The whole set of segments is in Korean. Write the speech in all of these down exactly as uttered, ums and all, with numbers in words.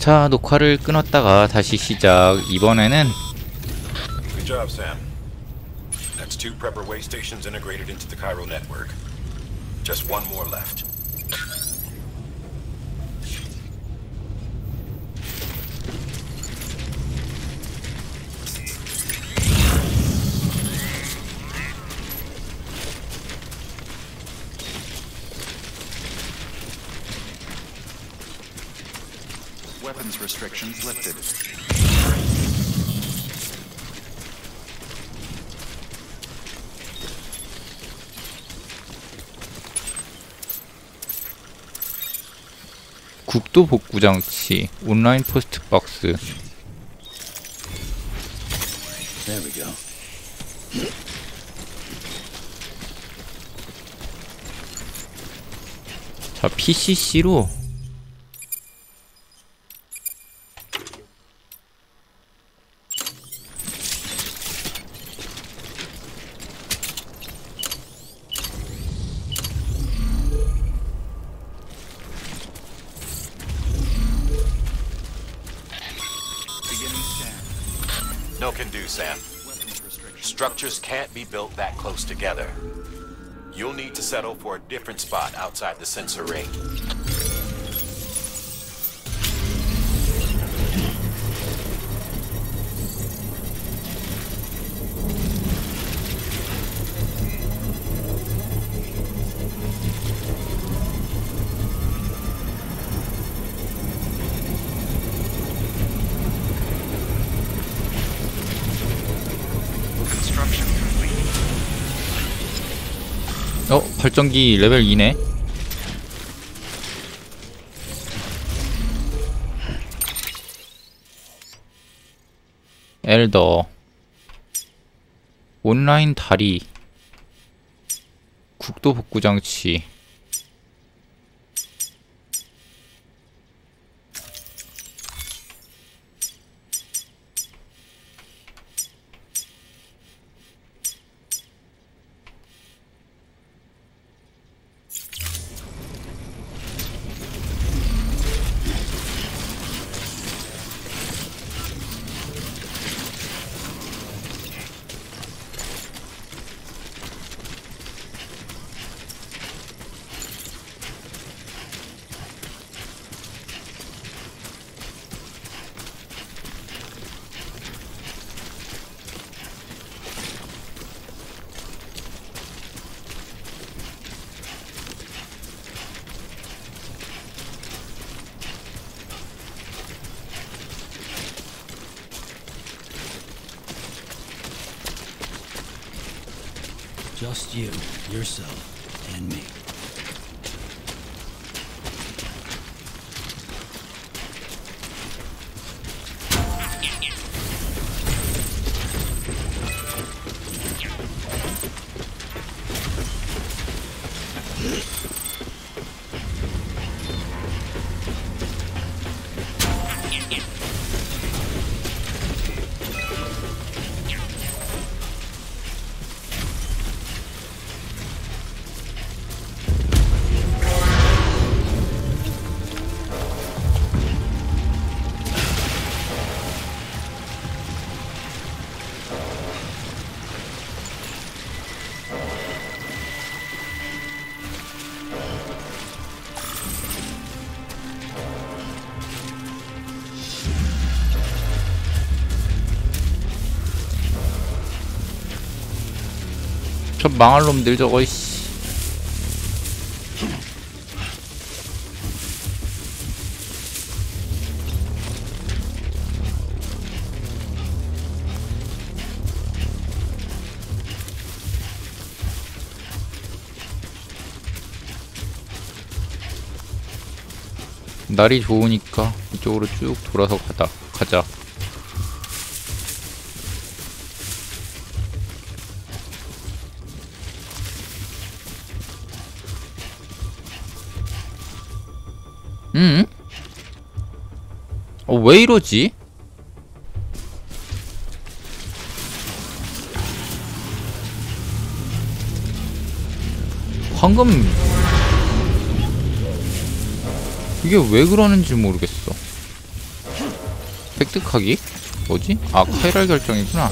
자, 녹화를 끊었다가 다시 시작. 이번에는 Good job, Sam. That's two prepper way stations integrated into the Cairo network. Just one more left. Weapons restrictions lifted. 국도 복구 장치, 온라인 포스트 박스. There we go. 자, 피씨씨로 No can do, Sam. Structures can't be built that close together. You'll need to settle for a different spot outside the sensor ring. Construction complete. 어? 발전기 레벨 이네. 엘더 온라인 다리 국도 복구 장치. Just you, yourself, and me. 저 망할 놈들 저거 씨. 날이 좋으니까 이쪽으로 쭉 돌아서 가다 가자. 응? 어, 왜 이러지? 방금 이게 왜 그러는지 모르겠어. 획득하기? 뭐지? 아, 카이랄 결정이구나.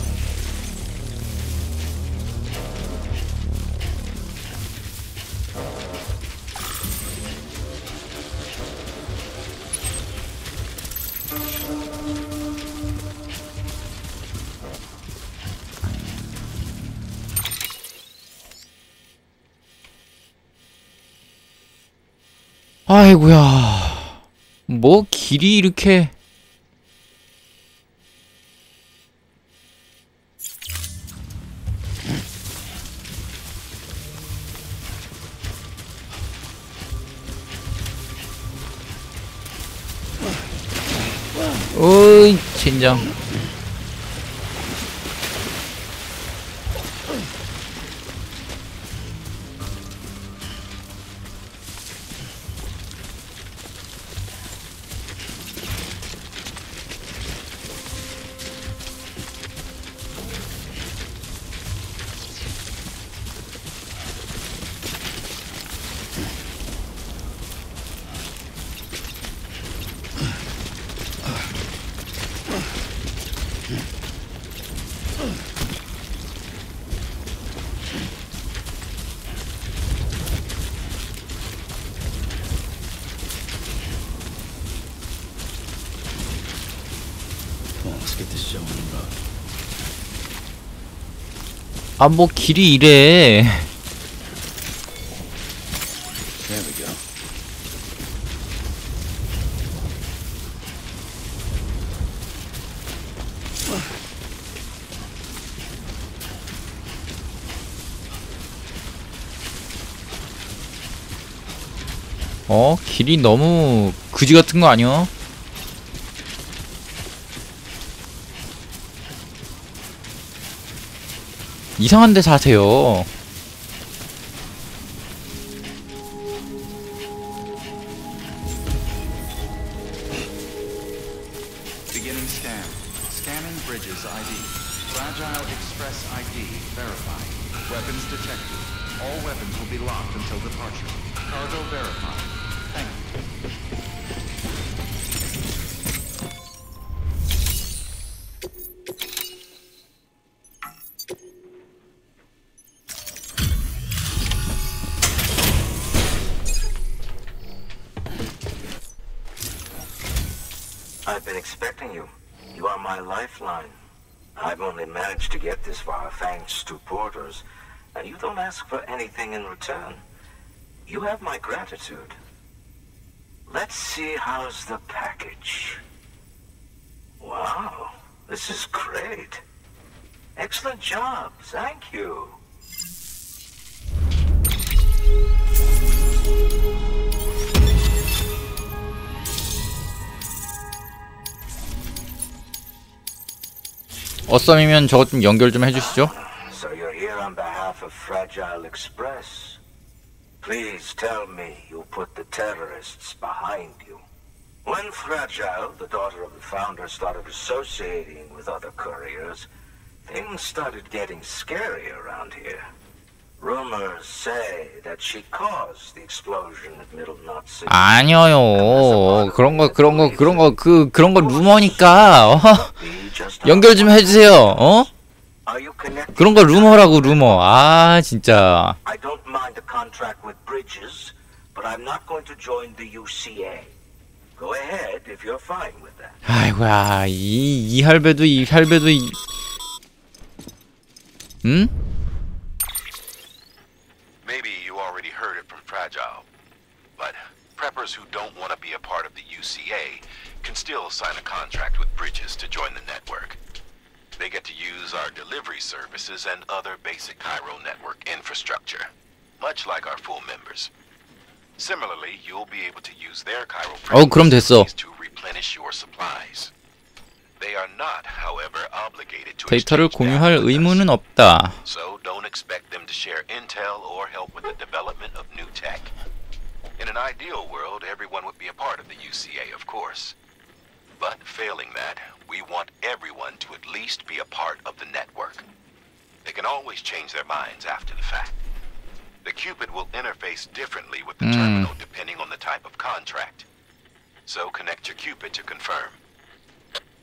아이고야, 뭐 길이 이렇게. 어이 젠장. Let's get this show on the road. 아, 뭐 길이 이래. There we go. 어? 길이 너무 그지 같은 거 아니야? 이상한 데 사세요. Beginning scan. Scanning bridges I D. Fragile Express I D verified. Weapons detected. All weapons will be locked until departure. Cargo verified. Thank you. I've been expecting you. You are my lifeline. I've only managed to get this far thanks to porters, and you don't ask for anything in return. You have my gratitude. Let's see how's the package. Wow, this is great. Excellent job, thank you. 어썸이면 저것 좀 연결 좀 해주시죠. So you're here on behalf of Fragile Express. Please tell me you put the terrorists behind you. When Fragile, the daughter of the founder, started associating with other couriers, things started getting scary around here. Rumors say that she caused the explosion at Middle Knot City. 아니요. 그런 거 그런 거 그런 거 그 그런 거 루머니까. 어? 연결 좀 해주세요. 어? 그런 거 루머라고 루머. 아 진짜. I don't mind a contract with Bridges, but I'm not going to join the U C A. Go ahead if you're fine with that. 아이고야 이 이 할배도 이 할배도 이. 응? Maybe you already heard it from Fragile, but preppers who don't want to be a part of the U C A can still sign a contract with Bridges to join the network. They get to use our delivery services and other basic Cairo network infrastructure, much like our full members. Similarly, you'll be able to use their Cairo 어, 그럼 됐어. to replenish your supplies. They are not, however, obligated to 데이터를 exchange 공유할 data with us. 의무는 없다. So don't expect them to share intel or help with the development of new tech. In an ideal world, everyone would be a part of the U C A, of course. But failing that, we want everyone to at least be a part of the network. They can always change their minds after the fact. The Cupid will interface differently with the Mm. terminal depending on the type of contract. So connect your Cupid to confirm.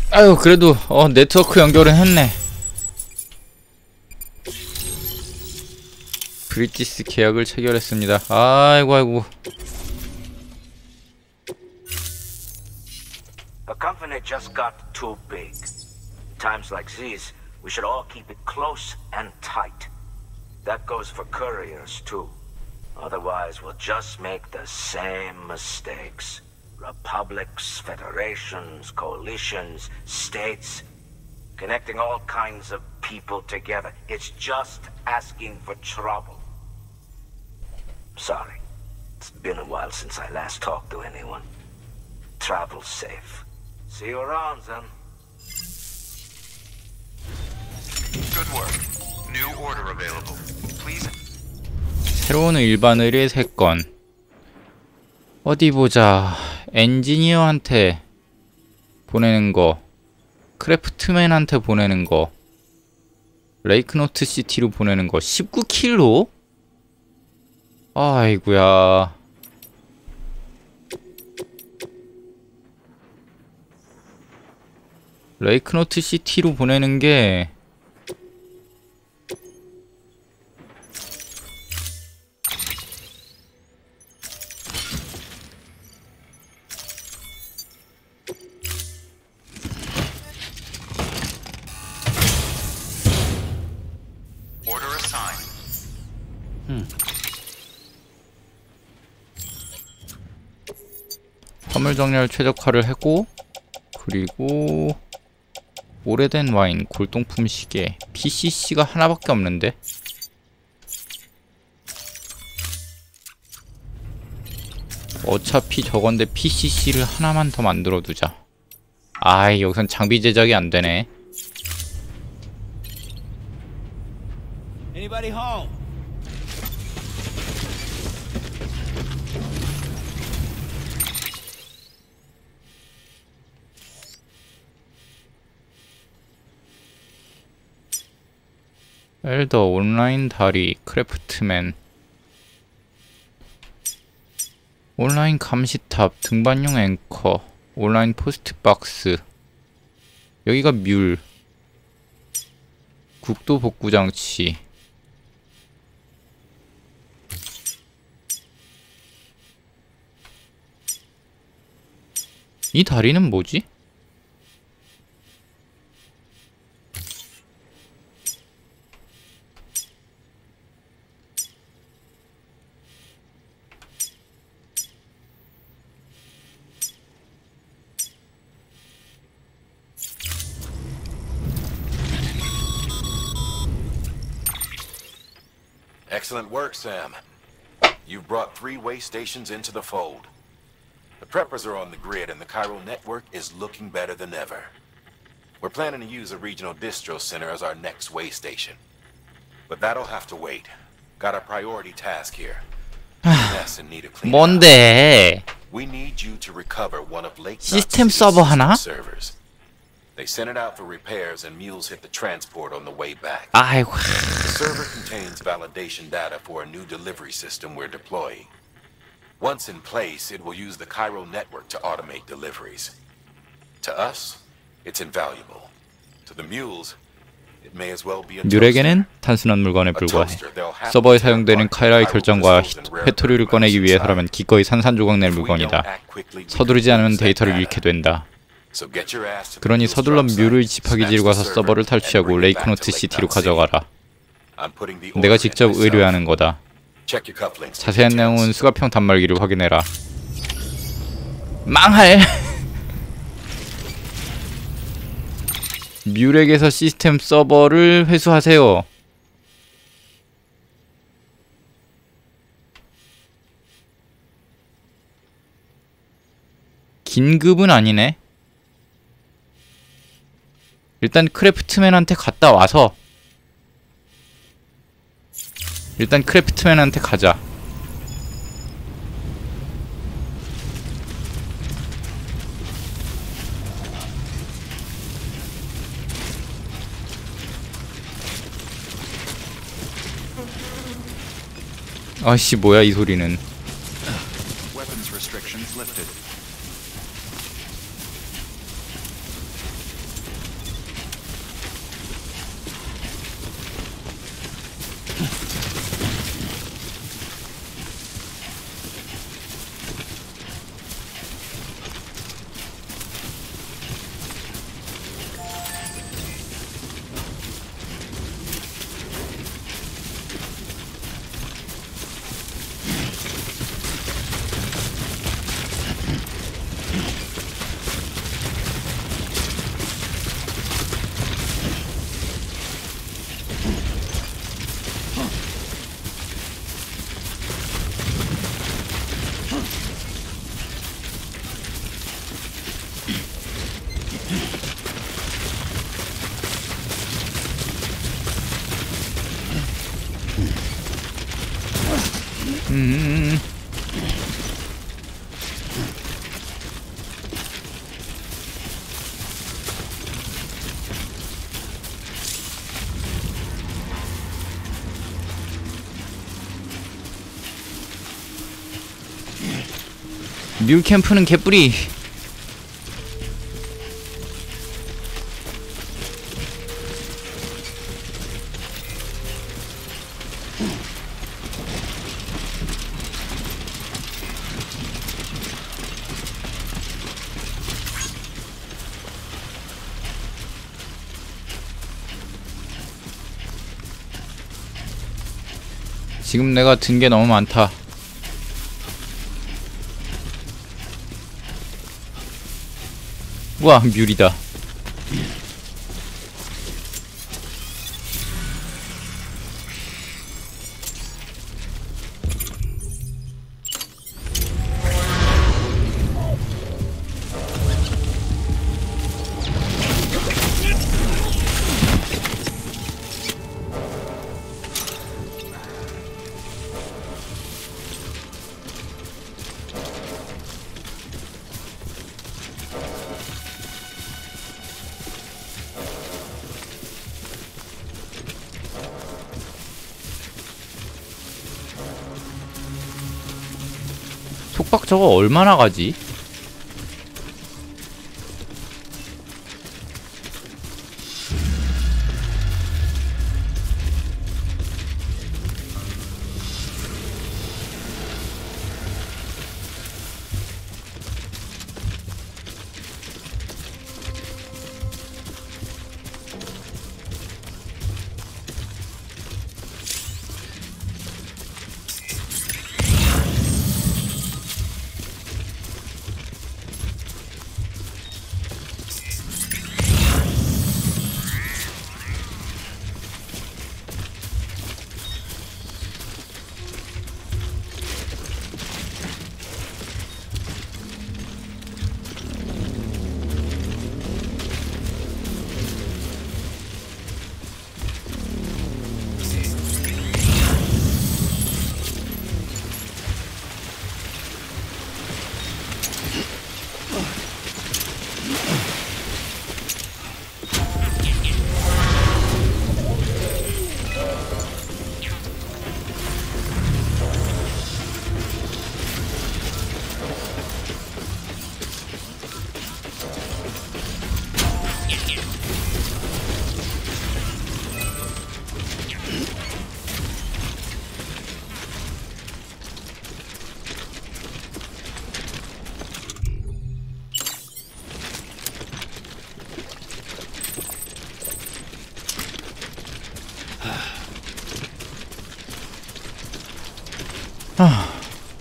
아유 그래도 어 네트워크 연결은 했네. 브리티스 계약을 체결했습니다. 아이고 아이고. The company just got too big. Times like these, we should all keep it close and tight. That goes for couriers too. Otherwise, we'll just make the same mistakes. Republics, federations, coalitions, states, connecting all kinds of people together. It's just asking for trouble. Sorry. It's been a while since I last talked to anyone. Travel safe. See you around, then. Good work. New order available. Please. 새로운 일반 의뢰 세 건. 어디 보자. 엔지니어한테 보내는 거, 크래프트맨한테 보내는 거, 레이크노트 시티로 보내는 거. 십구 킬로? 아이구야. 레이크노트 시티로 보내는 게 화물 정렬 최적화를 하고, 그리고 오래된 와인, 골동품 시계, 피씨씨가 하나밖에 없는데? 어차피 저건데 피씨씨를 하나만 더 만들어두자. 아이, 여기선 장비 제작이 안 되네. Anybody home? 엘더, 온라인 다리, 크래프트맨, 온라인 감시탑, 등반용 앵커, 온라인 포스트박스. 여기가 뮬, 국도 복구장치. 이 다리는 뭐지? Excellent work, Sam. You've brought three way stations into the fold. The preppers are on the grid and the Chiral network is looking better than ever. We're planning to use a regional distro center as our next way station. But that'll have to wait. Got a priority task here. Mess in need of cleanup. 뭔데? We need you to recover one of Lake 시스템 서버 하나? servers. They sent it out for repairs and mules hit the transport on the way back. 아이고. The server contains validation data for a new delivery system we're deploying. Once in place, it will use the Chiral network to automate deliveries. To us, it's invaluable. To the mules, it may as well be a 뮬에게는 단순한 물건에 불과해. 서버에 사용되는 카이라의 결정과 회토리를 꺼내기 위해서라면 기꺼이 산산조각 낼 물건이다. 서두르지 않으면 데이터를 잃게 된다. 그러니 서둘러 뮬을 집합기지로 가서 서버를 탈취하고 레이크노트 시티로 가져가라. 내가 직접 의뢰하는 거다. 자세한 내용은 수가평 단말기를 확인해라. 망할! 뮬에게서 시스템 서버를 회수하세요. 긴급은 아니네. 일단 크래프트맨한테 갔다 와서 일단 크래프트맨한테 가자. 아씨 뭐야 이 소리는. Weapons restrictions lifted. 음. 뮤 캠프는 개뿌리. 지금 내가 든 게 너무 많다. 우와, 뮬이다. 속박 저거 얼마나 가지? 아.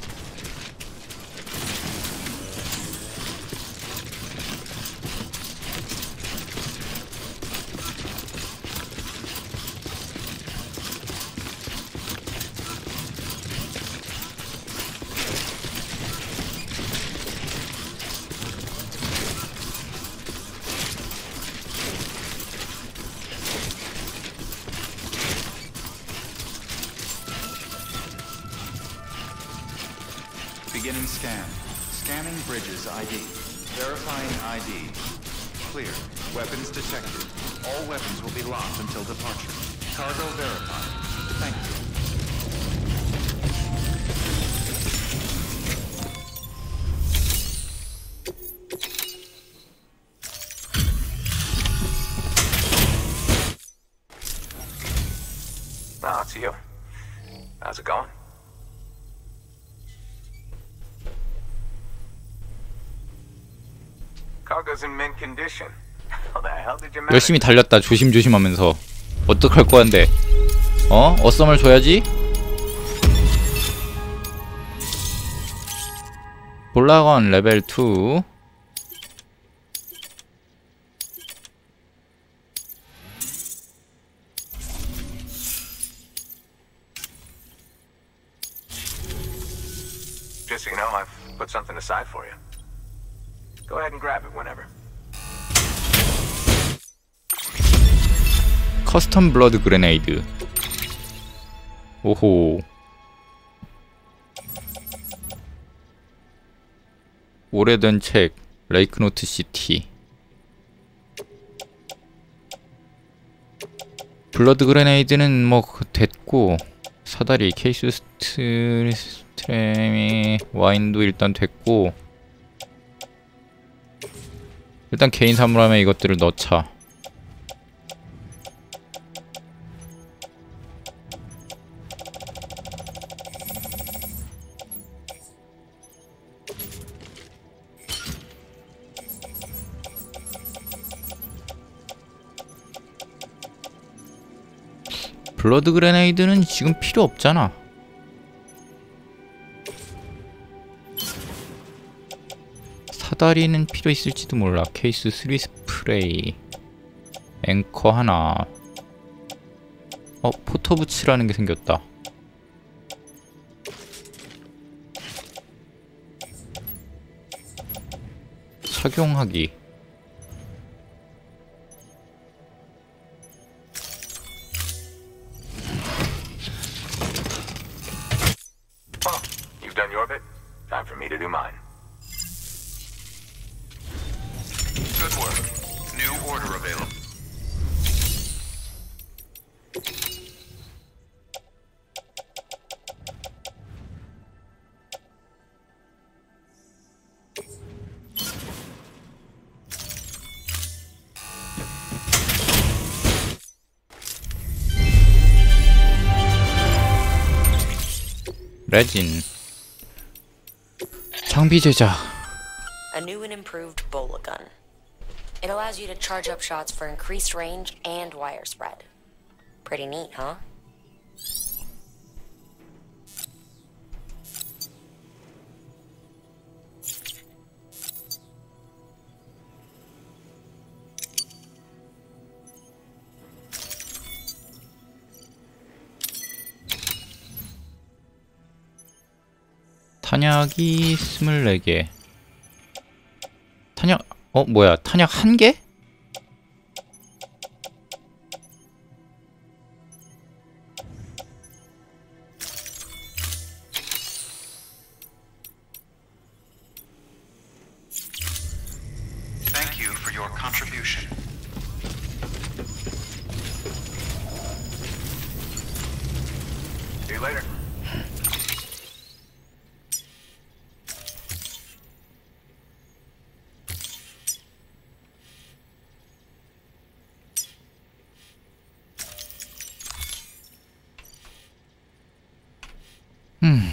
Beginning scan. Scanning bridges I D. Verifying I D. Clear. Weapons detected. All weapons will be locked until departure. Cargo verified. Thank you. Ah, it's you. How's it going? Cargo's in mint condition. How the hell did you manage? 열심히 달렸다. 조심조심하면서. 어떡할 거한데? 어? 어썸을 줘야지? 볼라건 레벨 투. Just so you know, I've put something aside for you. Go ahead and grab it whenever. 커스텀 블러드 그레네이드. 오호. 오래된 책 레이크노트 시티. 블러드 그레네이드는 뭐 됐고, 사다리 케이스 스트, 스트레미 와인도 일단 됐고, 일단 개인 사물함에 이것들을 넣자. 블러드 그레네이드는 지금 필요 없잖아. 사다리는 필요 있을지도 몰라. 케이스 쓰리 스프레이, 앵커 하나. 어, 포터부츠라는 게 생겼다. 착용하기. Well, you've done your bit. Time for me to do mine. Good work. New order available. 레진. 장비 제작. A new and improved Bola gun. It allows you to charge up shots for increased range and wire spread. Pretty neat, huh? 탄약이 스물네 개. 탄약, 어, 뭐야, 탄약 한 개? Thank you for your contribution. See you later. 음.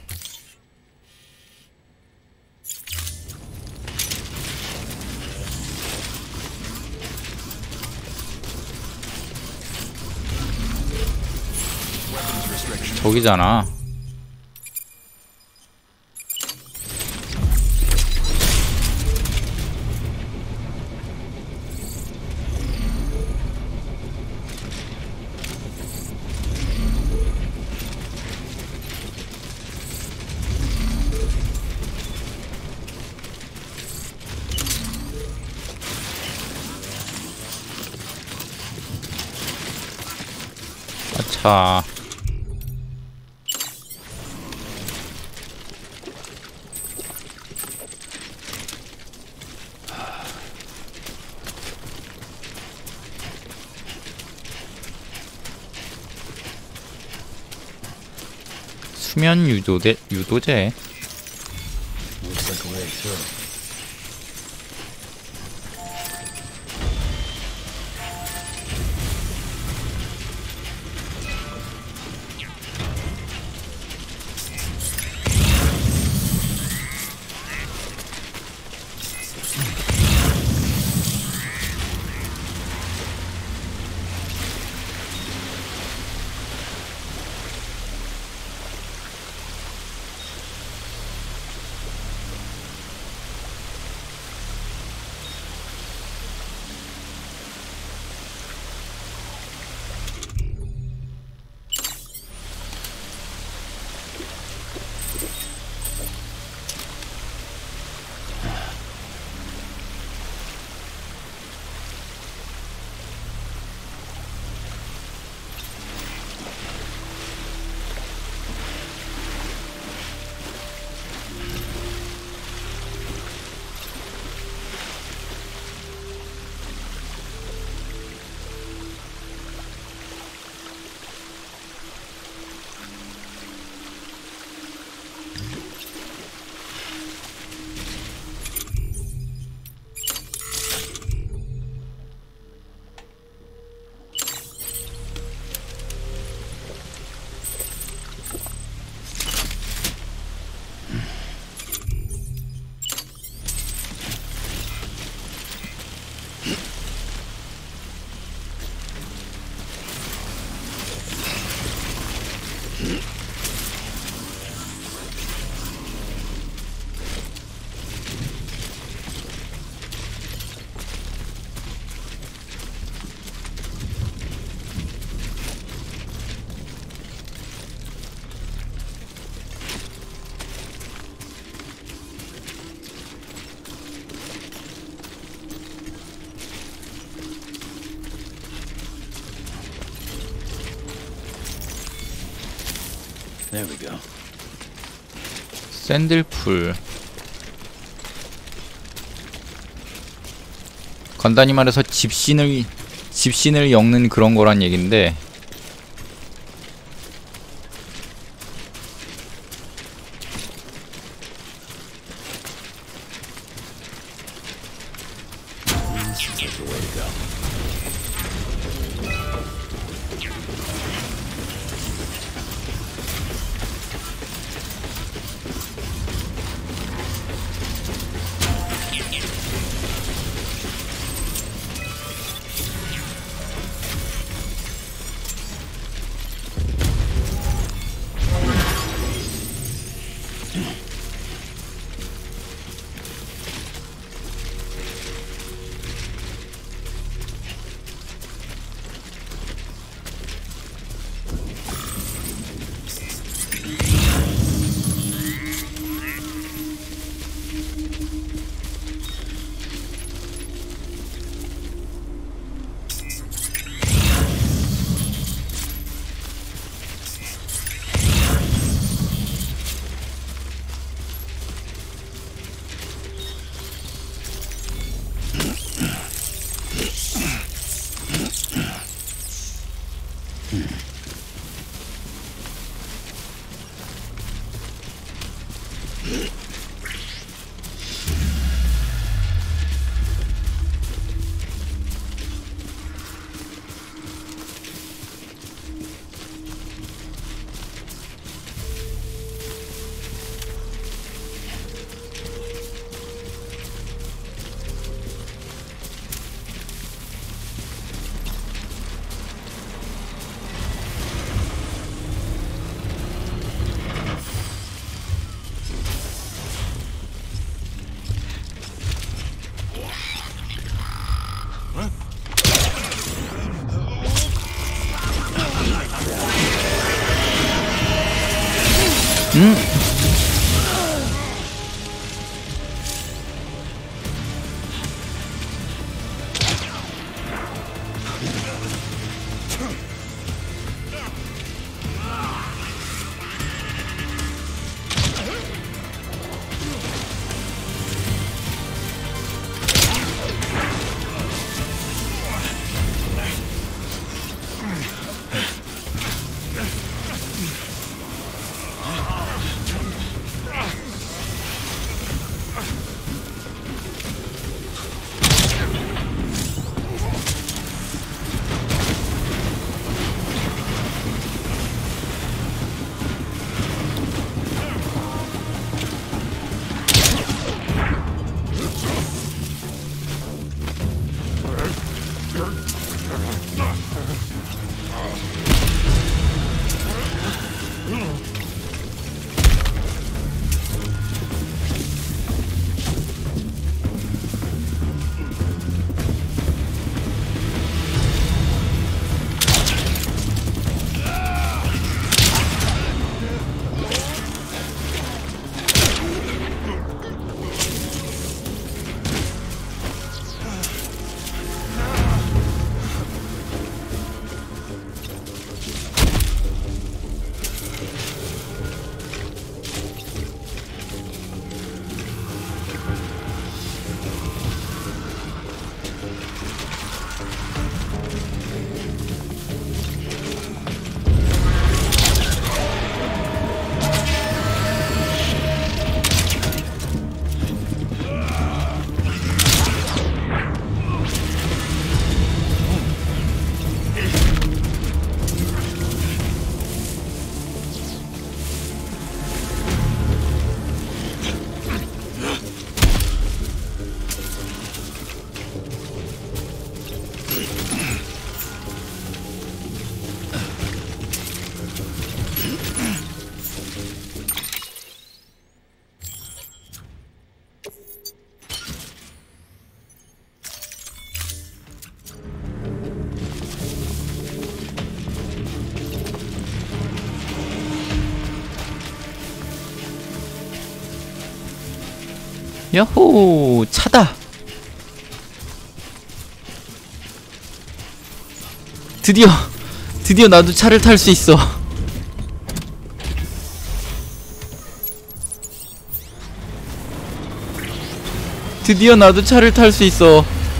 저기잖아. 아차. 수면 유도제, 유도제. Looks like a way through. There we go. 샌들풀. 간단히 말해서 집신을 집신을 엮는 그런 거란 얘긴데. That's the way to go. 음. 야호, 차다. 드디어 드디어 나도 차를 탈 수 있어. 드디어 나도 차를 탈 수 있어.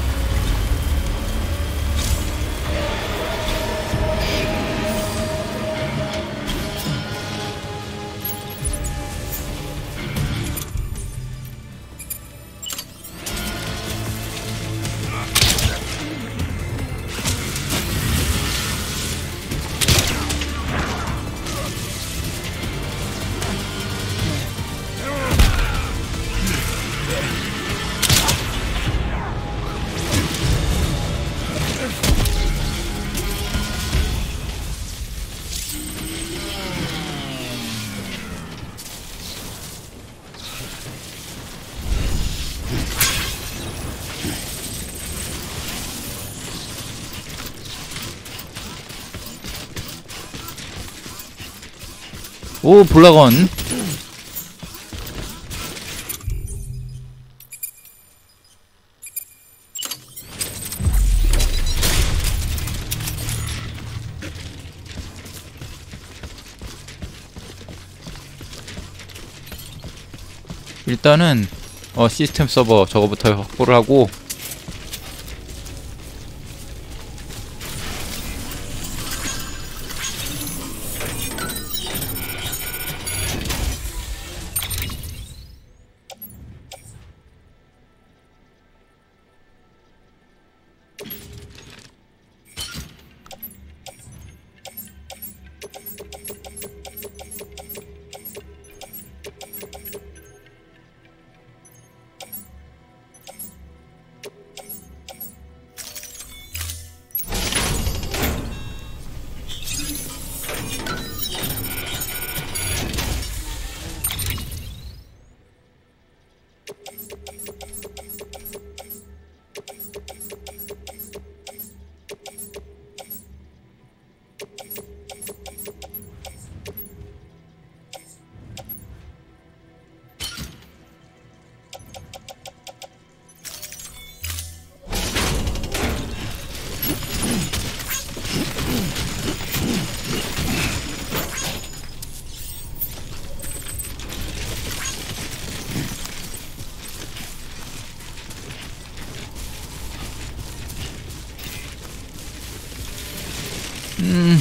오, 볼라건. 일단은 어 시스템 서버 저거부터 확보를 하고, 음.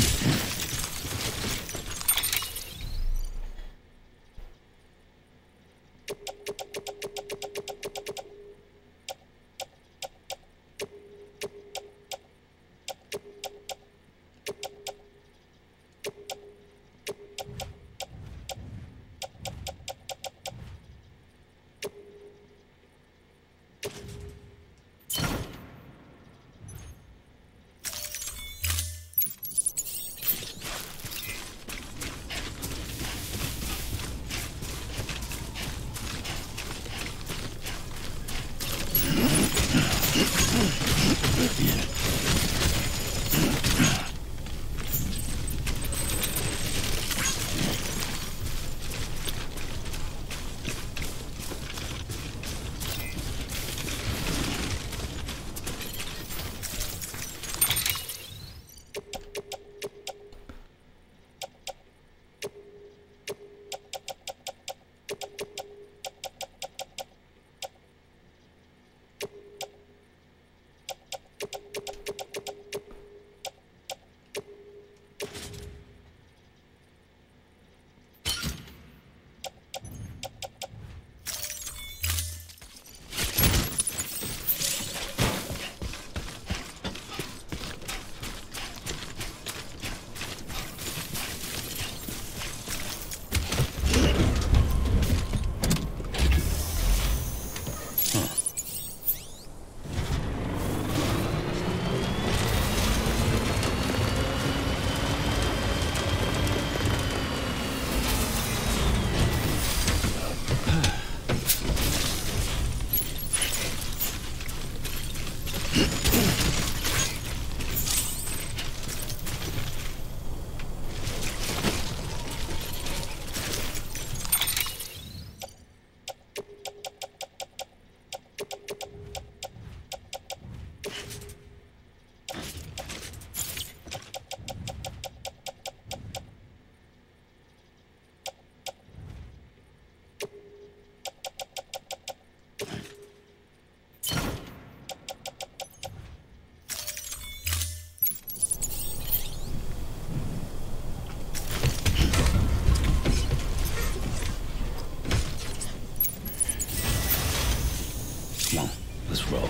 let's roll.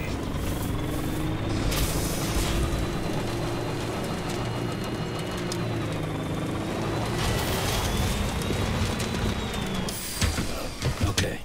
Okay.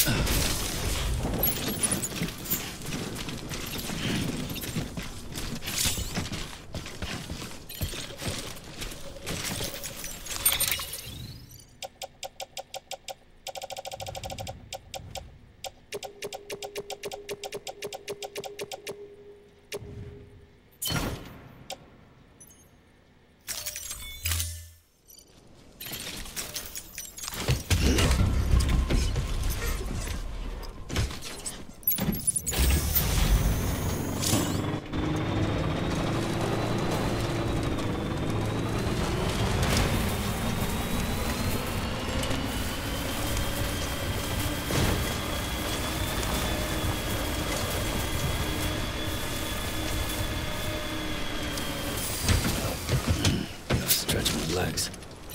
Stretch my legs.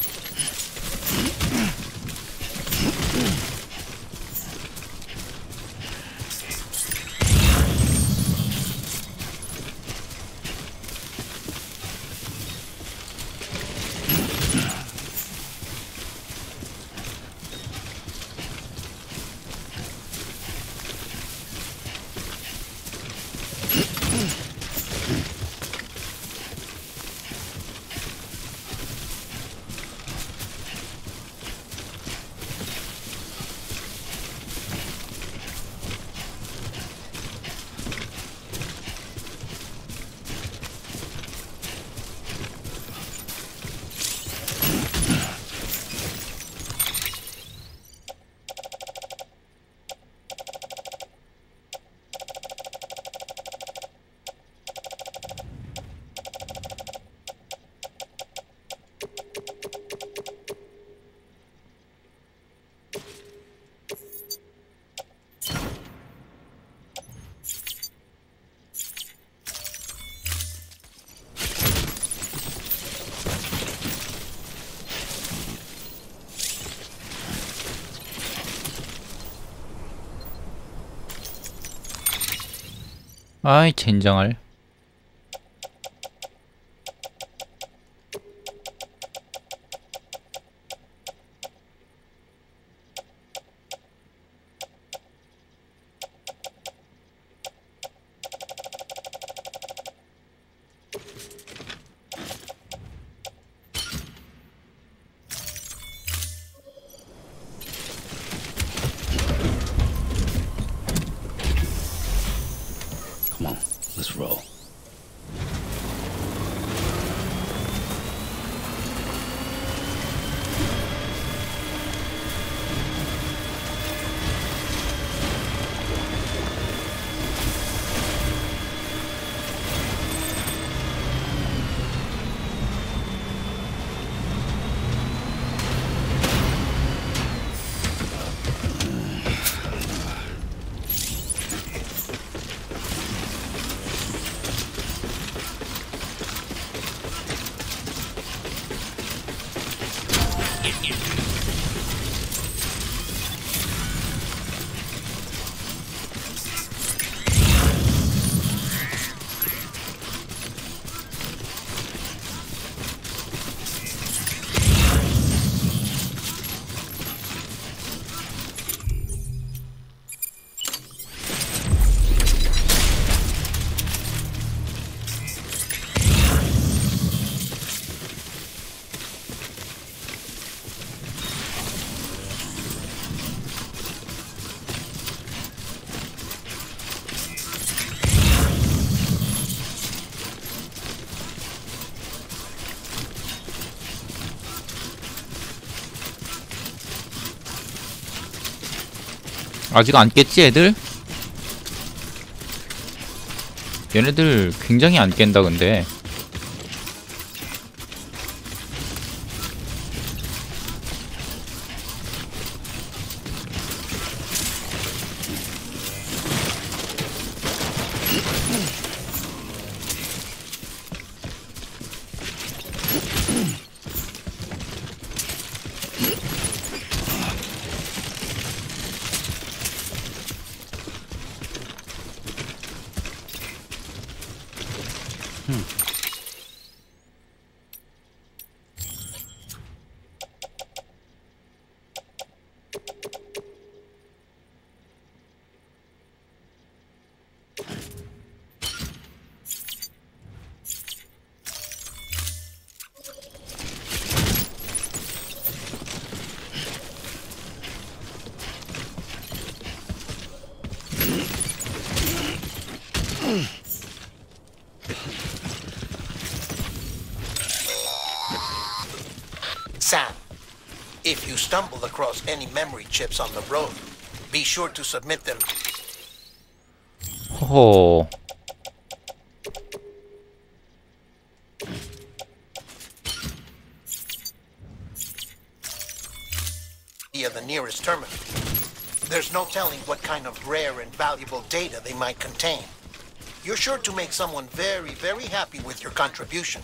아이 젠장할. Come on, let's roll. 아직 안 깼지 애들? 얘네들 굉장히 안 깬다 근데. Sam, if you stumble across any memory chips on the road, be sure to submit them. 호호. Via the nearest terminal. There's no telling what kind of rare and valuable data they might contain. You're sure to make someone very, very happy with your contribution.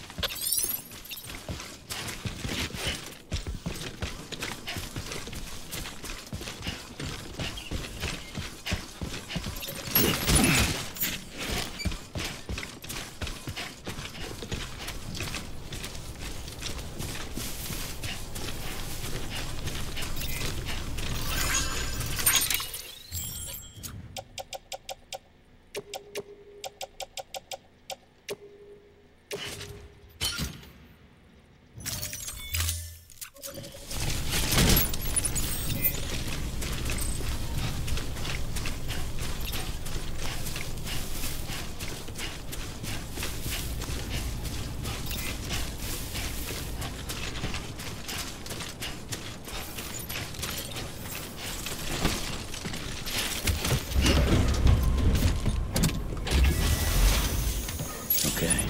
Okay.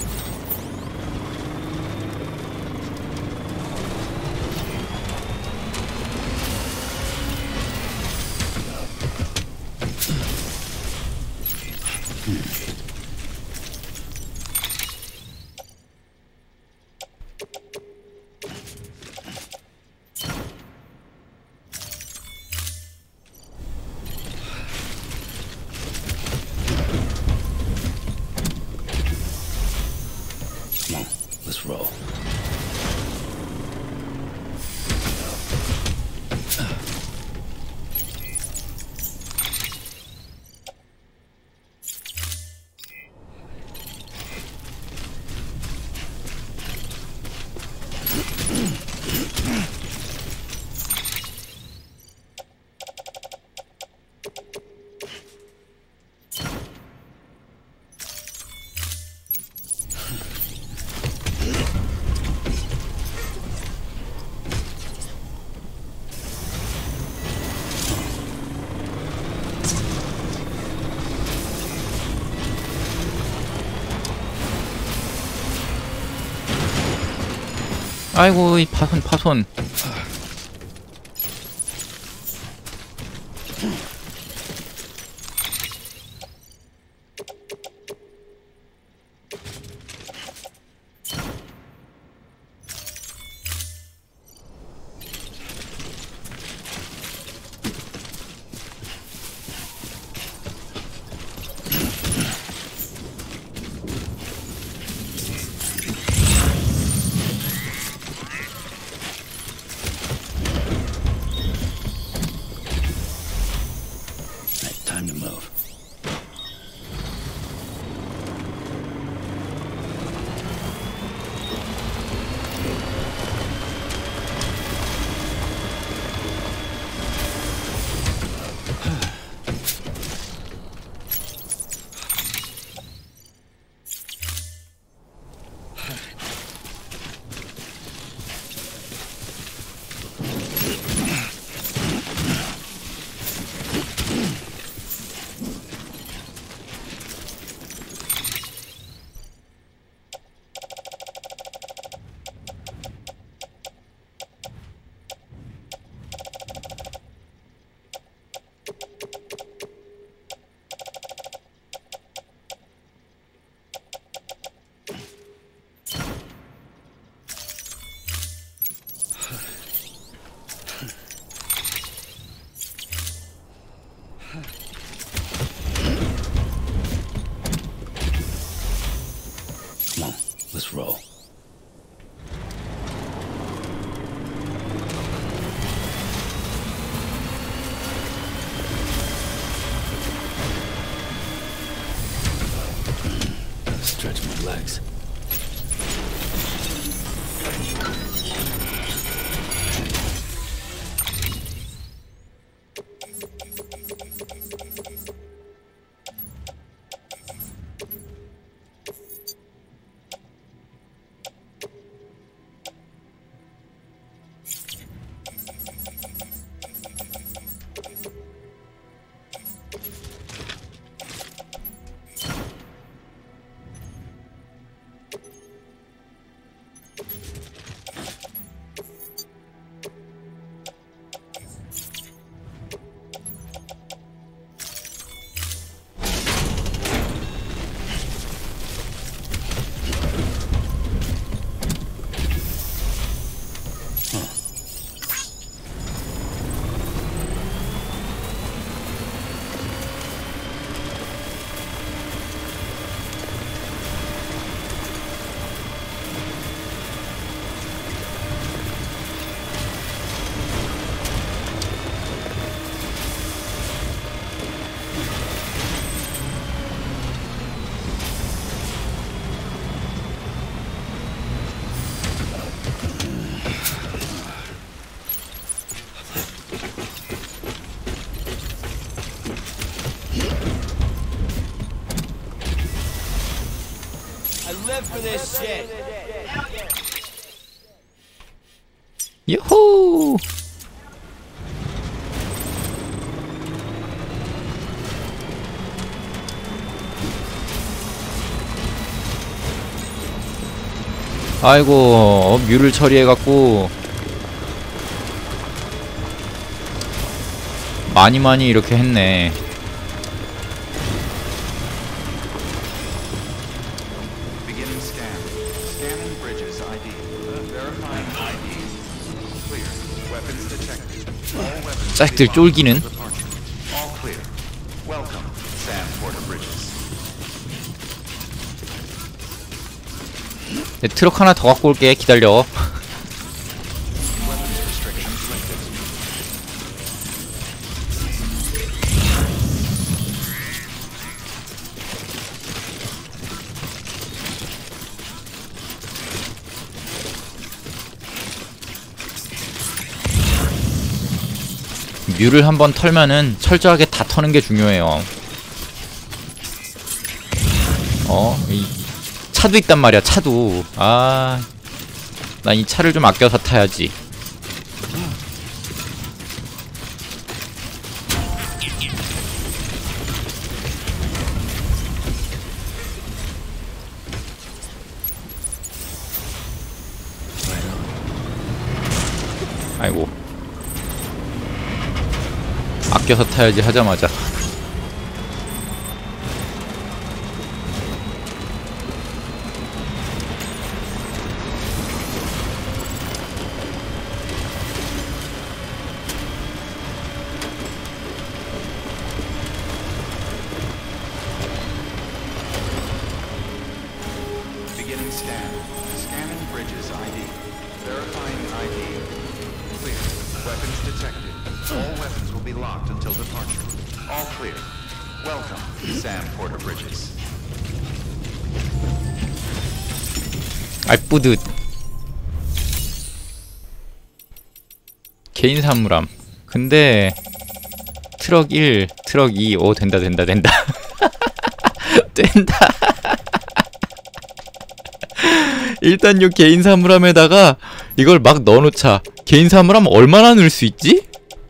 Come on, let's roll. 아이고 이 파손 파손. roll. Stretch my legs. 유후! 아이고, 어, 뮤를 처리해갖고 많이 많이 이렇게 했네. Beginning scan. Scanning bridges 아이디. Verifying 아이디. Clear. Weapons detected. All weapons 자식들 쫄기는. All clear. Welcome, Sam Porter Bridges. 네, 트럭 하나 더 갖고 올게. 기다려. Weapons restrictions lifted. 뮤를 한번 털면은 철저하게 다 터는 게 중요해요. 어, 이 차도 있단 말이야. 차도. 아, 난 이 차를 좀 아껴서 타야지. 아이고, 아껴서 타야지 하자마자. Beginning scan. Scanning bridges 아이디. Verifying 아이디. Clear. Weapons detected. All weapons will be locked until departure. All clear. Welcome, Sam Porter Bridges. 아이 뿌듯. 개인 사물함. 근데 트럭 일, 트럭 이, 오 된다 된다 된다. 된다. 일단 요 개인 사물함에다가 이걸 막 넣어놓자. 개인 사물함 얼마나 넣을 수 있지?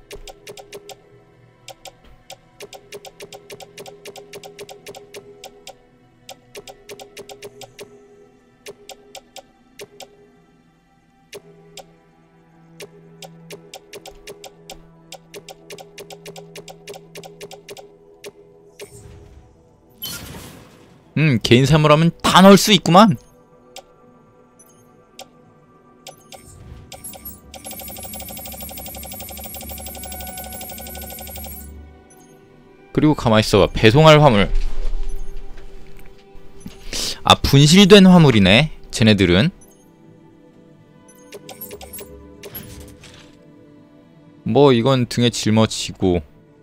음, 개인 사물함은 다 넣을 수 있구만. 그리고 가만있어봐. 배송할 화물. 아, 분실된 화물이네. 쟤네들은 뭐 이건 등에 짊어지고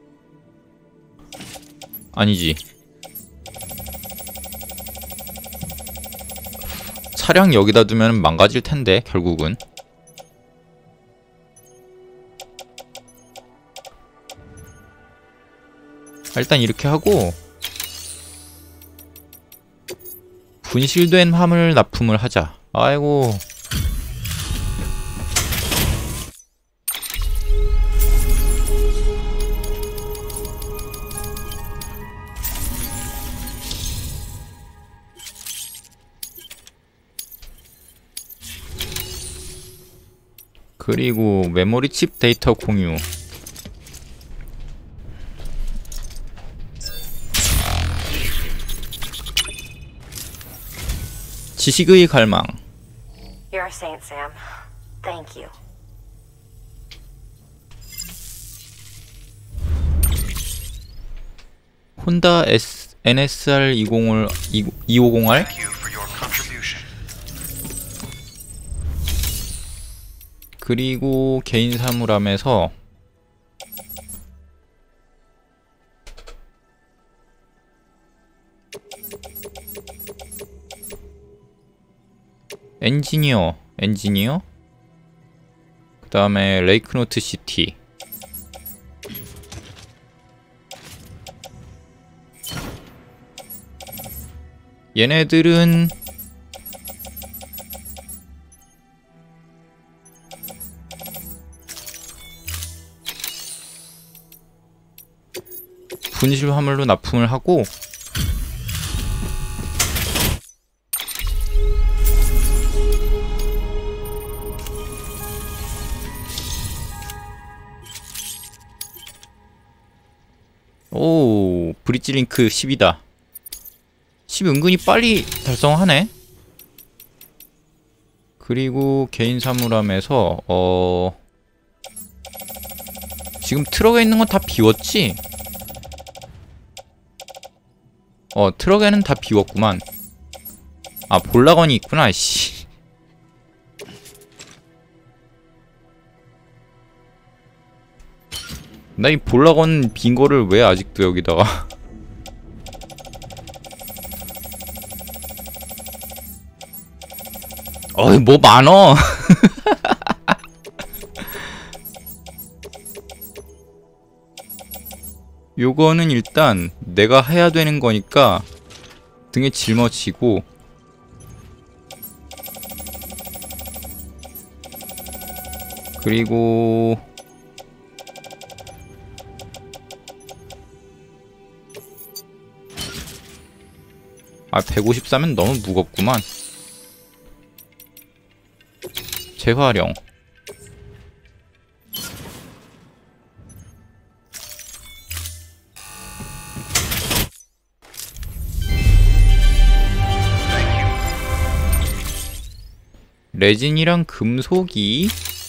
아니지 차량 여기다 두면 망가질 텐데 결국은 일단 이렇게 하고 분실된 화물 납품을 하자. 아이고 그리고 메모리 칩 데이터 공유. 지식의 갈망. You're a saint, Sam. Thank you. 혼다 S, 엔에스알 이십을 이오공 알 Thank you for your contribution. 그리고 개인 사물함에서 엔지니어 엔지니어 그 다음에 레이크노트 시티 얘네들은 분실 화물로 납품을 하고 오 브릿지 링크 십이다. 십 은근히 빨리 달성하네. 그리고 개인 사물함에서 어 지금 트럭에 있는 건 다 비웠지? 어 트럭에는 다 비웠구만. 아 볼라건이 있구나. 씨. 나 이 볼라건 빈 거를 왜 아직도 여기다가 어이 뭐 많어. 요거는 일단 내가 해야 되는 거니까 등에 짊어지고 그리고 아 백오십사면 너무 무겁구만. 재활용 레진이랑 금속이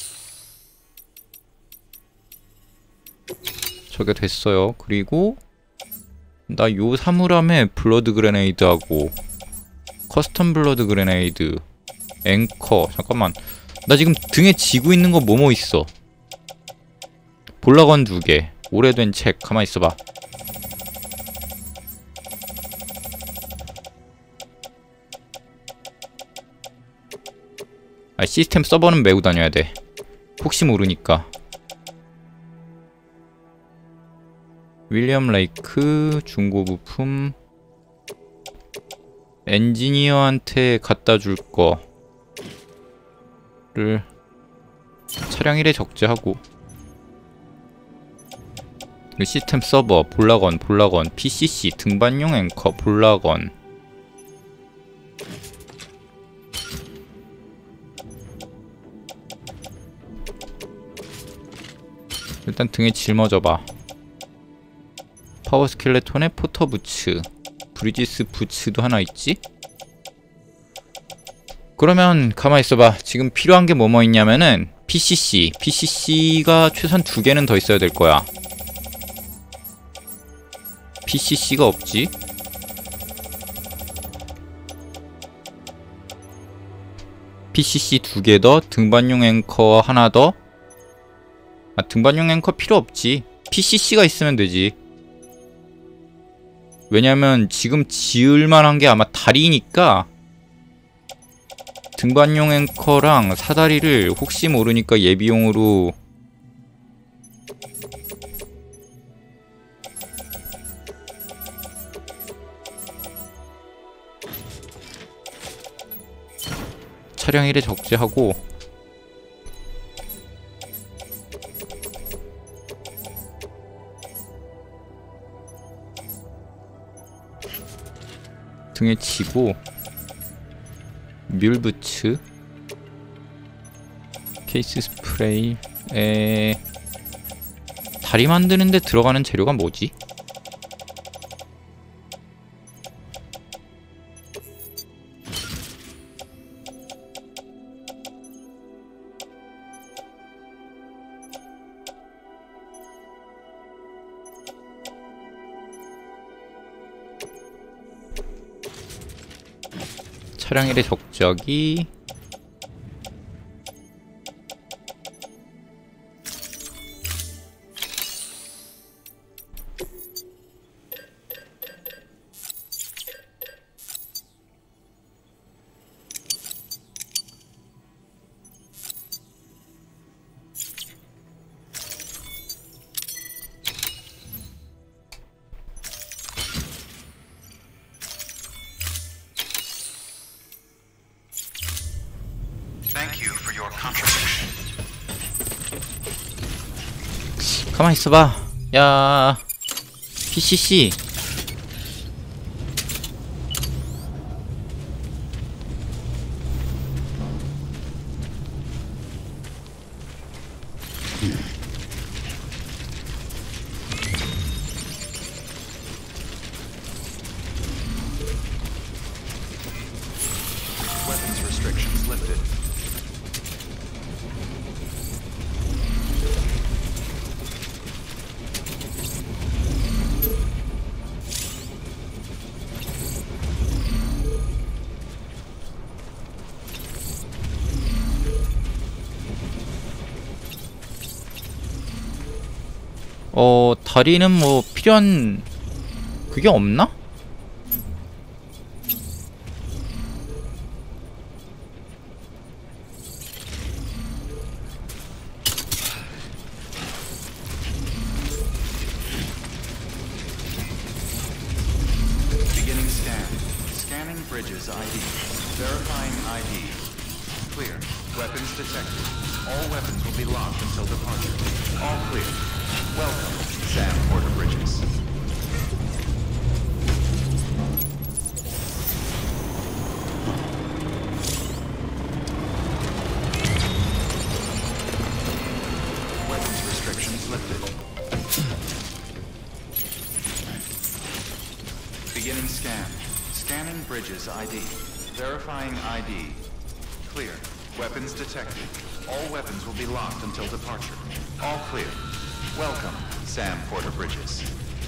저게 됐어요. 그리고 나 요 사물함에 블러드 그레네이드하고 커스텀 블러드 그레네이드 앵커 잠깐만 나 지금 등에 지고 있는 거 뭐뭐 있어. 볼라건 두 개 오래된 책 가만히 있어봐. 아 시스템 서버는 메고 다녀야 돼. 혹시 모르니까. 윌리엄 레이크 중고 부품 엔지니어한테 갖다 줄 거를 차량 일에 적재하고 시스템 서버 볼라건 볼라건 피씨씨 등반용 앵커 볼라건 일단 등에 짊어져봐. 파워 스켈레톤에 포터 부츠 브리지스 부츠도 하나 있지? 그러면 가만히 있어봐. 지금 필요한 게 뭐뭐 있냐면은 피씨씨 피씨씨가 최소한 두 개는 더 있어야 될 거야. 피씨씨가 없지? 피씨씨 두 개 더, 등반용 앵커 하나 더. 아, 등반용 앵커 필요 없지. 피씨씨가 있으면 되지. 왜냐면 지금 지을만한 게 아마 다리니까 등반용 앵커랑 사다리를 혹시 모르니까 예비용으로 차량 일에 적재하고 등에 치고 뮬부츠 케이스 스프레이 에 다리 만드는데 들어가는 재료가 뭐지? 차량 일의 적적이 Thank you for your contribution. 가만히 있어봐. 야, 피씨씨. Weapons restrictions lifted. 어, 다리는 뭐 필요한 그게 없나? Beginning scan. Scanning bridges I D. Verifying I D. Clear. Weapons detected. All weapons will be locked until departure. All clear. Welcome, Sam Porter Bridges. Weapons restrictions lifted. Beginning scan. Scanning bridges I D. Verifying I D. Clear. Weapons detected. All weapons will be locked until departure. All clear. Welcome, Sam Porter Bridges.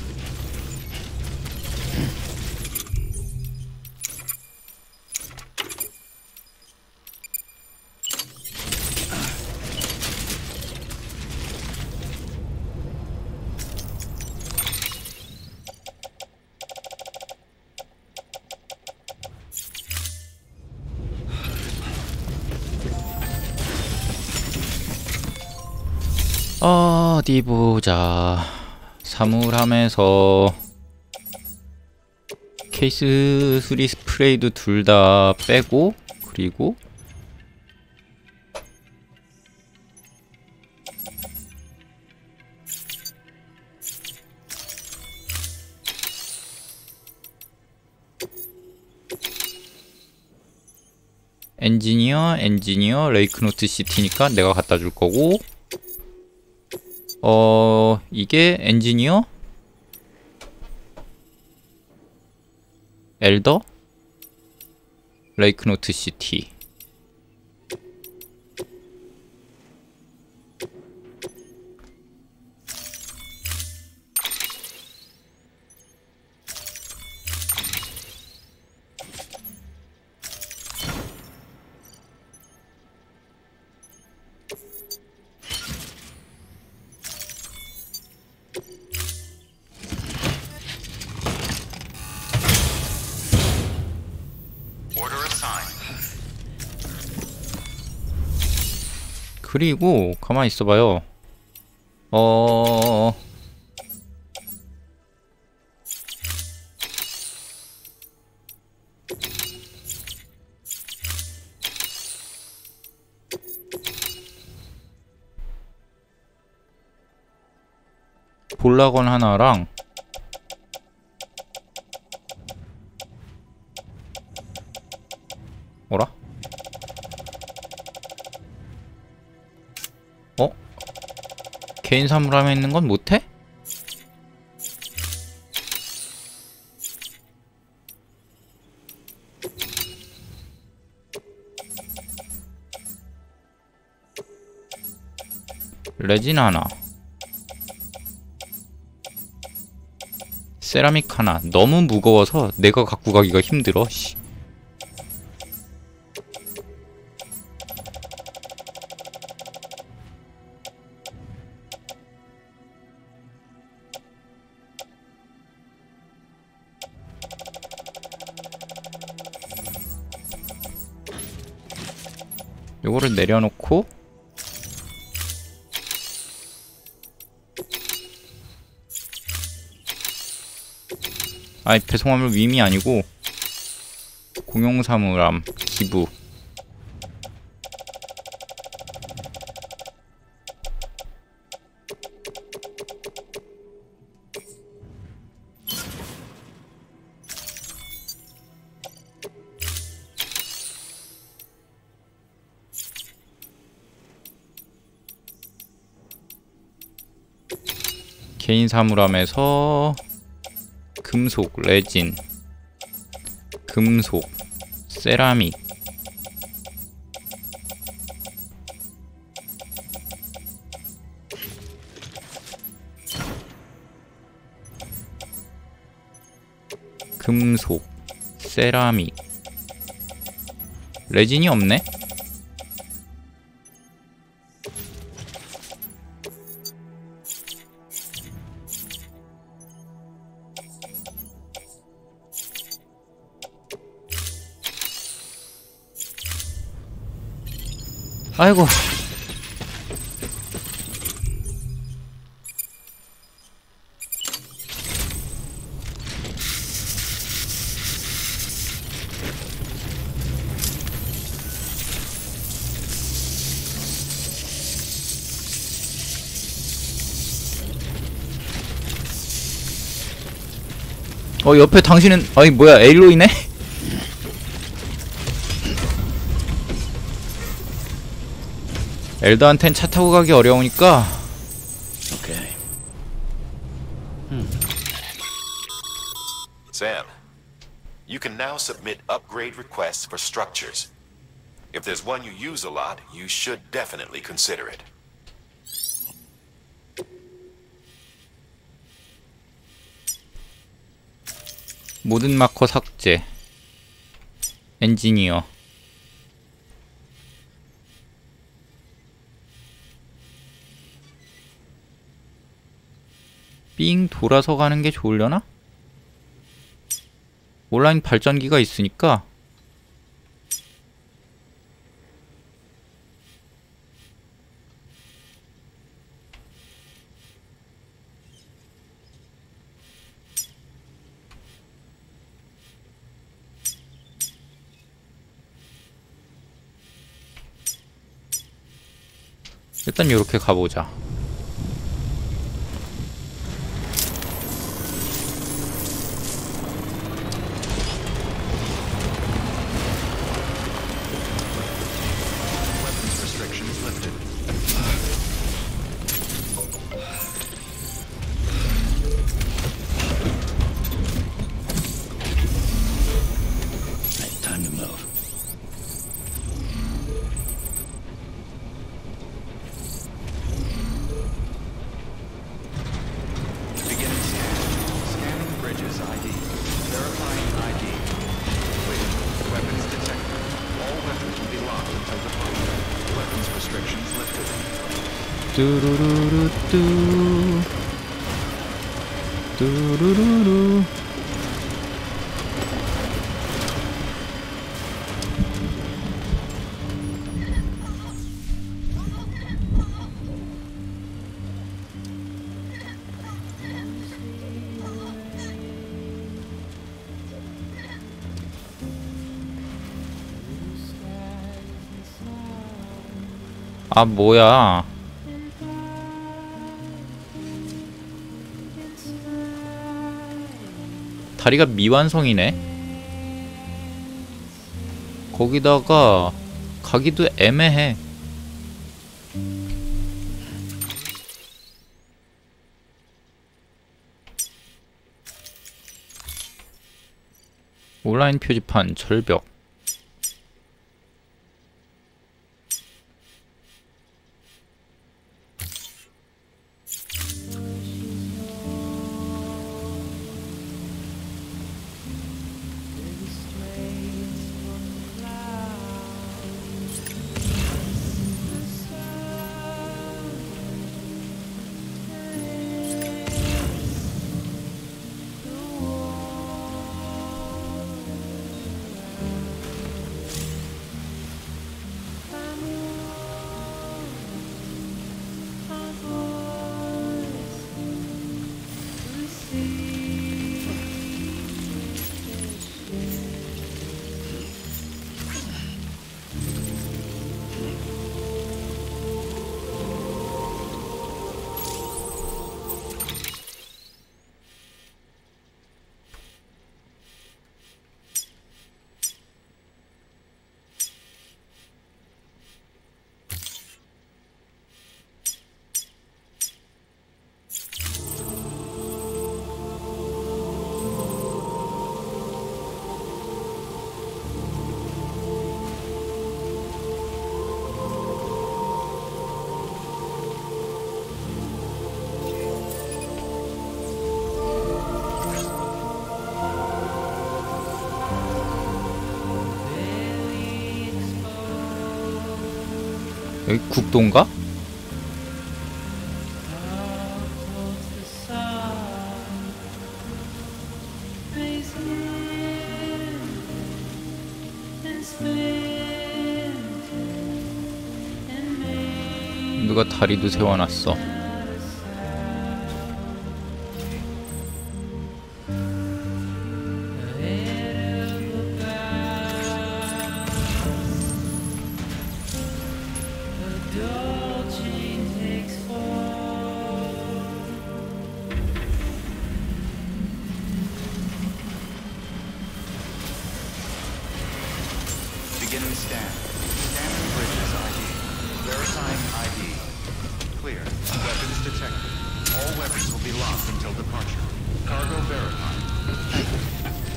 어디 보자. 사물함에서 케이스 쓰리 스프레이도 둘 다 빼고, 그리고 엔지니어, 엔지니어, 레이크노트 시티니까 내가 갖다 줄 거고, 어, 이게 엔지니어? 엘더? 레이크노트 시티. 그리고 가만히 있어봐요. 어... 볼라건 하나랑 뭐라? 어? 개인 사물함에 있는 건 못해? 레진 하나, 세라믹 하나. 너무 무거워서 내가 갖고 가기가 힘들어. 씨. 요거를 내려놓고 아이, 배송화물 위임이 아니고 공용사물함 기부. 개인 사물함에서 금속, 레진, 금속, 세라믹, 금속, 세라믹, 레진이 없네? 아이고. 어, 옆에 당신은, 아니 뭐야, 에일로이네? 엘더한텐 차 타고 가기 어려우니까. Okay. Sam, you can now submit upgrade requests for structures. If there's one you use a lot, you should definitely consider it. 모든 마커 삭제. 엔지니어. 삥 돌아서 가는 게 좋으려나? 온라인 발전기가 있으니까. 일단 요렇게 가보자. Time to move. Beginning scan. Scanning bridges I D. Verifying I D. Waiting. Weapons detected. All weapons will be locked until departure. Weapons restrictions lifted. 뚜루루루뚜. 뚜루루루. 아 뭐야. 다리가 미완성이네. 거기다가 가기도 애매해. 온라인 표지판 절벽. 여기 국도인가? 누가 다리도 세워놨어. Beginning scan. Scanning bridges I D. Verifying I D. Clear. Weapons detected. All weapons will be locked until departure. Cargo verified. Thank you.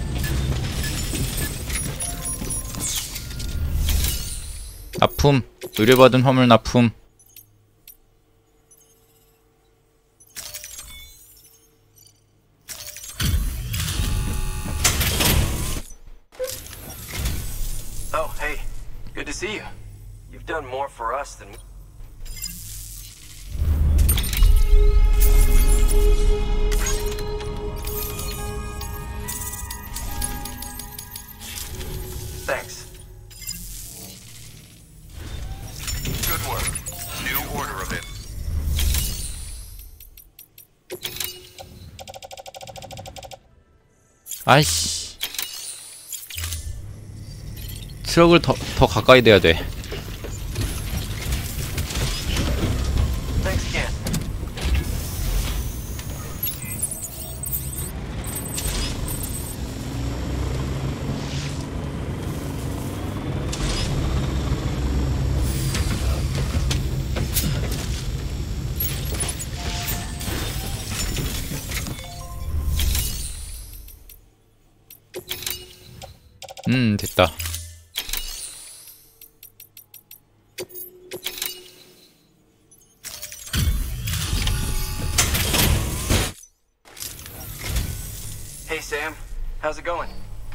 납품. 의뢰받은 화물 납품. Oh, hey. Good to see you. You've done more for us than... Thanks. Good work. New order of it. 아이씨. 트럭을 더, 더 가까이 대야 돼. Thanks again. 음, 됐다. Hey, Sam. How's it going?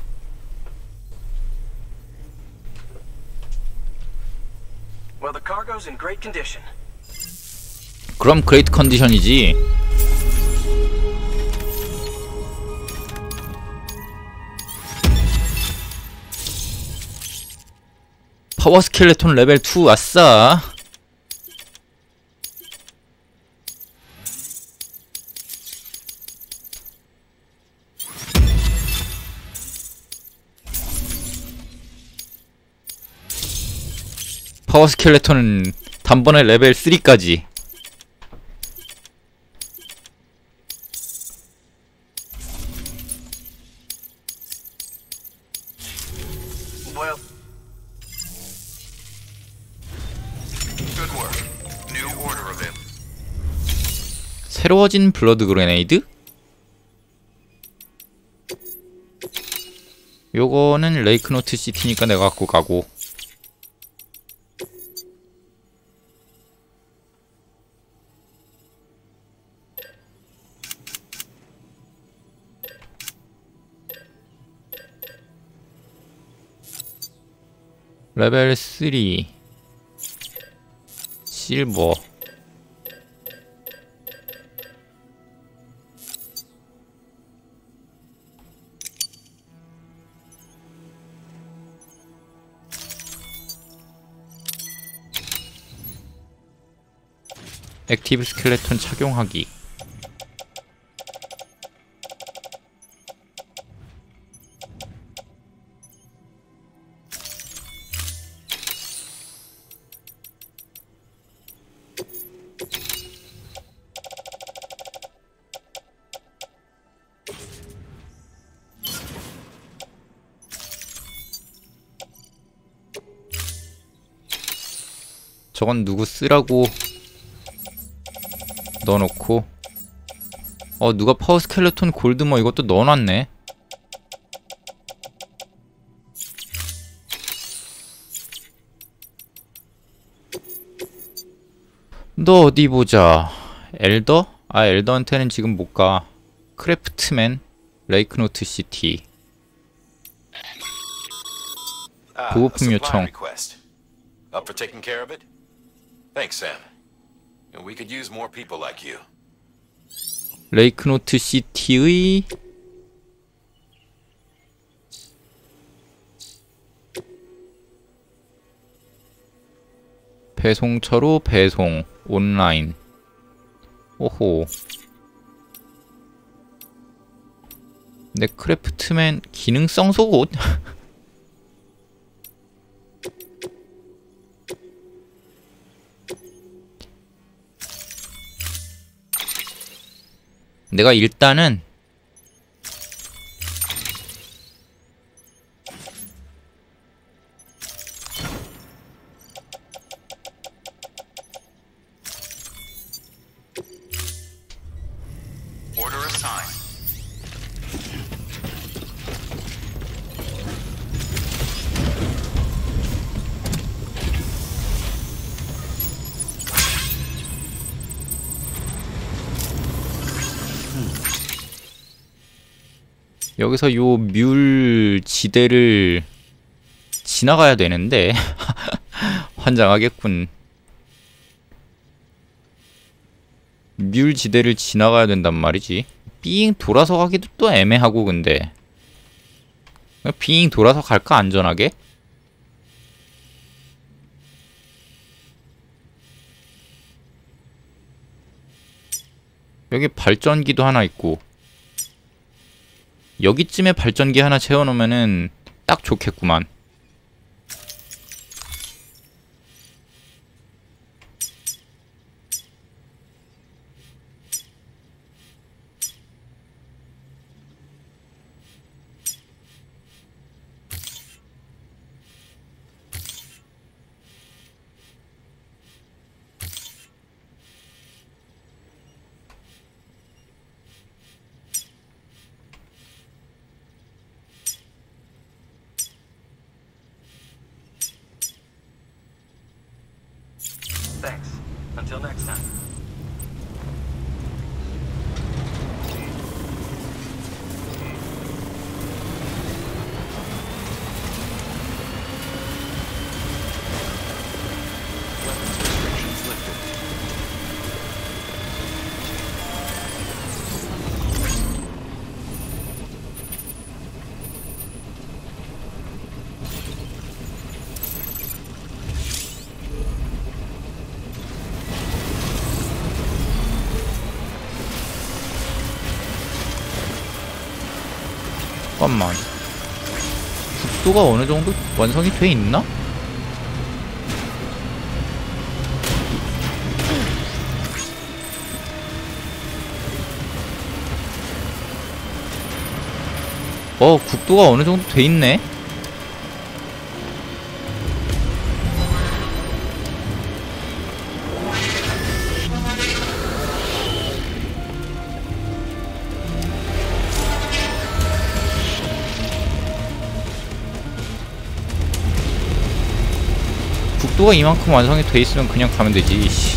Well, the cargo's in great condition. 그럼 그레이트 컨디션이지. 파워 스켈레톤 레벨 투. 아싸. 파워 스켈레톤은 단번에 레벨 삼까지. Well, good work. New order of him. 새로워진 블러드 그레네이드? 요거는 레이크노트 시티니까 내가 갖고 가고. 레벨 삼 실버. 액티브 스켈레톤 착용하기. 저건 누구 쓰라고 넣어놓고. 어 누가 파워 스켈레톤 골드 뭐 이것도 넣어놨네. 너 어디 보자. 엘더? 아 엘더한테는 지금 못가. 크래프트맨, 레이크노트 시티. Ah, 보급품 a supply 요청. request. Up for taking care of it? Thanks, Sam. We could use more people like you. 레이크노트 시티의 배송차로 배송 온라인. 오호. 내 크래프트맨 기능성 속옷? 내가 일단은 Order assigned. 여기서 요 뮬 지대를 지나가야 되는데 환장하겠군. 뮬 지대를 지나가야 된단 말이지. 삥 돌아서 가기도 또 애매하고. 근데 삥 돌아서 갈까 안전하게? 여기 발전기도 하나 있고. 여기쯤에 발전기 하나 채워놓으면은 딱 좋겠구만. Thanks. Until next time. Weapons restrictions lifted. 잠깐만. 국도가 어느 정도 완성이 돼 있나? 어, 국도가 어느 정도 돼 있네. 국도가 이만큼 완성이 돼 있으면 그냥 가면 되지. 씨.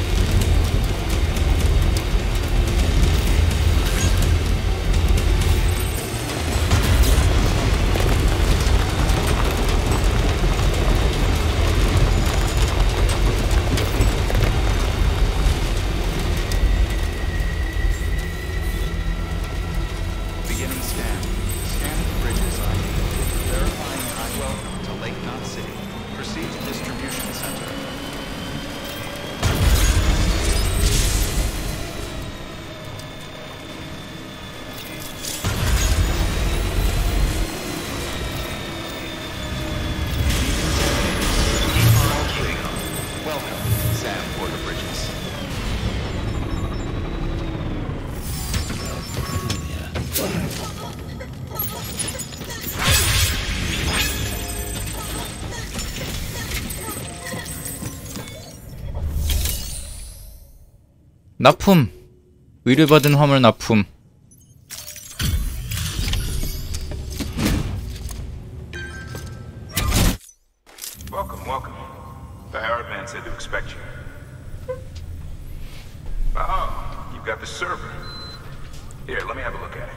납품! 의뢰받은 화물 납품. Welcome, welcome. The Howard man said to expect you. Oh, you've got the server. Here, let me have a look at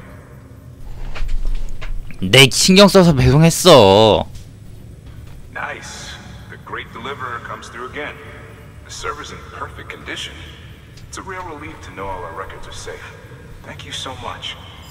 it. 내 신경 써서 배송했어. Nice. The great deliverer comes through again. The server's in perfect condition. It's a real relief to know all our records are safe. Thank you so much.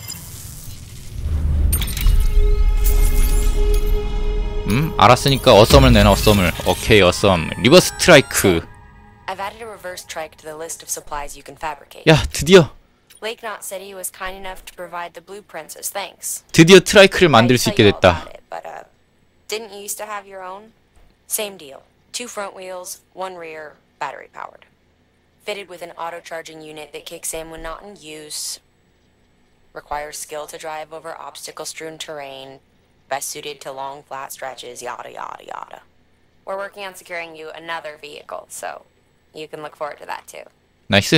음, 알았으니까 어썸을 내놔. 어썸을. 오케이, 어썸. 리버스 스트라이크. I've added a reverse trike to the list of supplies you can fabricate. 야, 드디어. Lake Knot said he was kind enough to provide the blueprints as thanks. 드디어 트라이크를 만들 수 있게 됐다. It, but, uh, didn't you used to have your own? Same deal. Two front wheels, one rear, battery powered. Fitted with an auto-charging unit that kicks in when not in use. Requires skill to drive over obstacle-strewn terrain. Best suited to long, flat stretches, yada yada yada. We're working on securing you another vehicle, so you can look forward to that too. 나이스.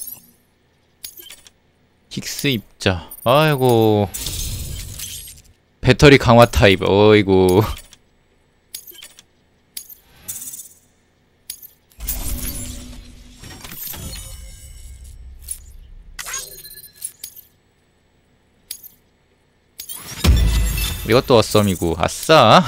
힉스 입자. 아이고. 배터리 강화 타입. 어이구. 이것도 어썸이고. 아싸.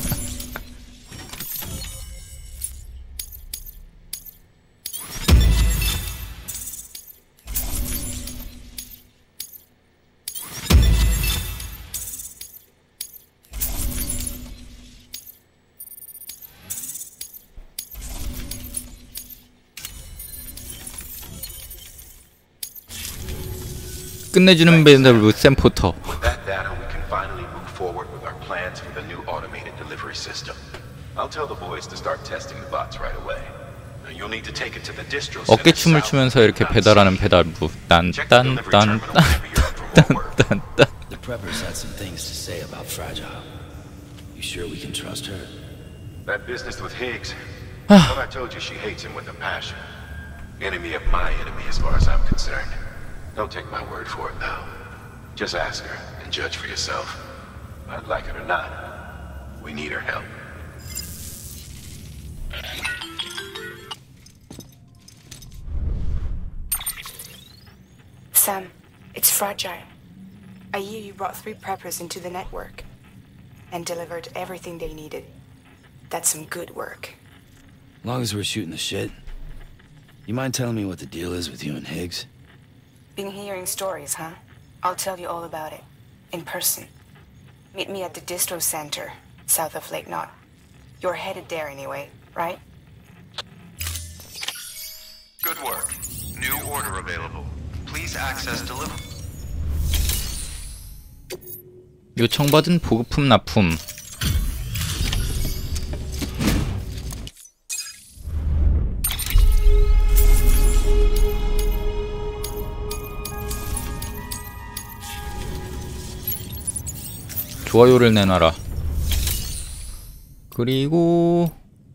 끝내주는 밴드 샘 포터. 어깨춤을 추면서 이렇게 배달하는 배달부. 딴딴딴딴딴딴딴. The preppers had some things to say about Fragile. You sure we can trust her? That business with Higgs. Well, I told you she hates him with a passion. Enemy of my enemy, as far as I'm concerned. Don't take my word for it, though. Just ask her and judge for yourself. I'd like it or not. We need her help. Sam, it's Fragile. I hear you brought three preppers into the network and delivered everything they needed. That's some good work. As long as we're shooting the shit. You mind telling me what the deal is with you and Higgs? Been hearing stories, huh? I'll tell you all about it. In person. Meet me at the distro center, south of Lake Knot. You're headed there anyway, right? Good work. New order available. Please access deliver. 요청받은 보급품 납품. 좋아요를 내놔라. 그리고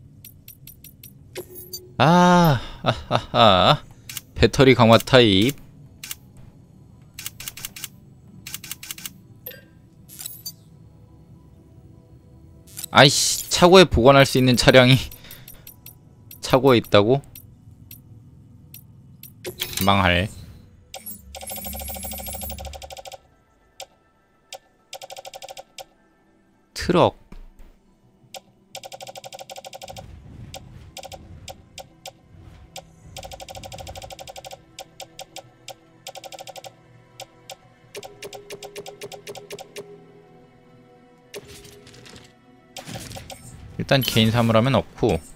아, 하하하. 배터리 강화 타입. 아이씨, 차고에 보관할 수 있는 차량이 차고에 있다고? 망할. 트럭. 일단 개인 사물함엔 없고